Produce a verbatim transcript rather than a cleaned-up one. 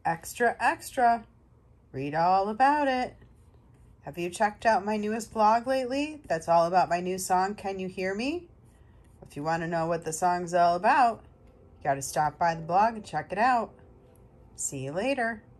extra, extra. Read all about it. Have you checked out my newest blog lately? That's all about my new song, Can You Hear Me? If you want to know what the song's all about, you got to stop by the blog and check it out. See you later.